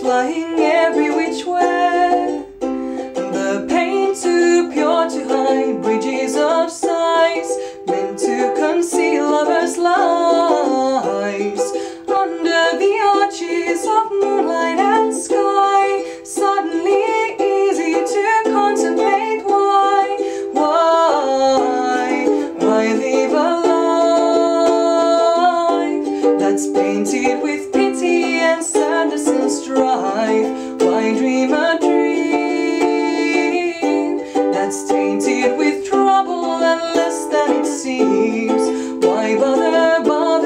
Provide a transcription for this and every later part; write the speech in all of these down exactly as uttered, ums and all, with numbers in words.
flying every which way. The pain too pure to hide, bridges of sighs meant to conceal lovers' lies. Under the arches of moonlight and sky, suddenly easy to contemplate. Why, why, why live a life that's painted with pity and sadness and strife? Why dream a dream that's tainted with trouble and less than it seems? Why bother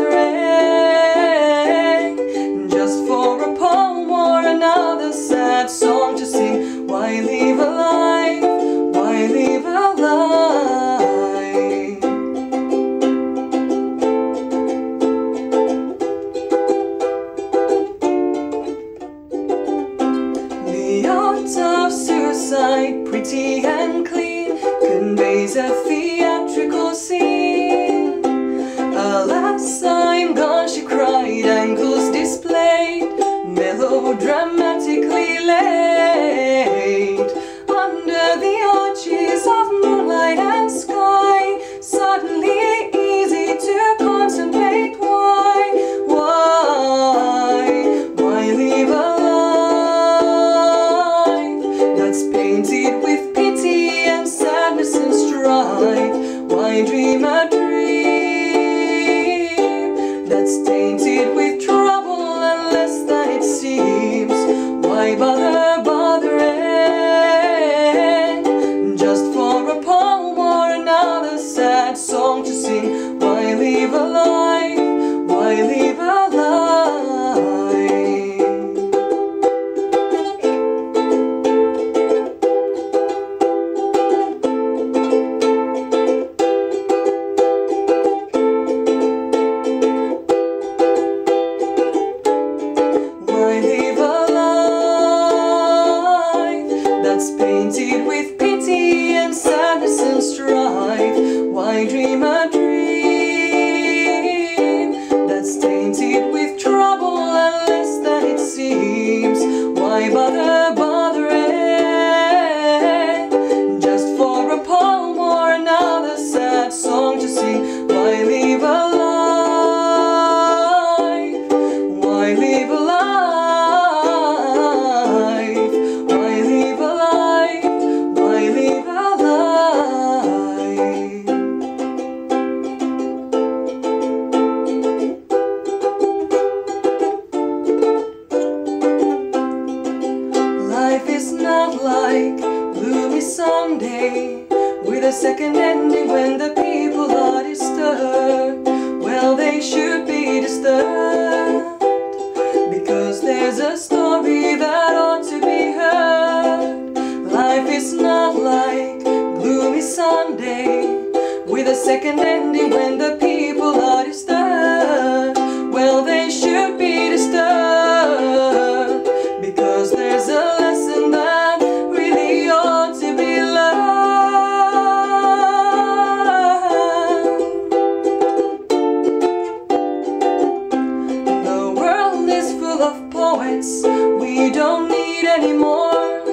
bothering just for a poem or another sad song to sing? Why live a life? Why live a life? The art of suicide, pretty and clean, conveys a theatrical scene. Alas, I'm gone, she cried, ankles displayed, melodramatically laid. Under the arches of moonlight and sky, suddenly easy to contemplate. Why, why, why live a life that's painted with pity and sadness and strife? Why dream a dream that's tainted with trouble and less than it seems? Why bother bothering just for a poem or another sad song to sing? Why live a life? Why live a life? Why live a life that's painted with pity and sadness and strife? Why dream a dream that's tainted with trouble and less than it seems? Why bother bothering just for a poem or another sad song to sing? Why live a life? Why live a life? Why live a life? Why live a life? Life is not like gloomy Sunday with a second ending when the people are disturbed. Well, they should be disturbed, because there's a story that ought to be heard. Life is not like gloomy Sunday with a second ending when the people are disturbed. Well, they should be disturbed, because there's a lesson that really ought to be learned. The world is full of poets we don't need anymore.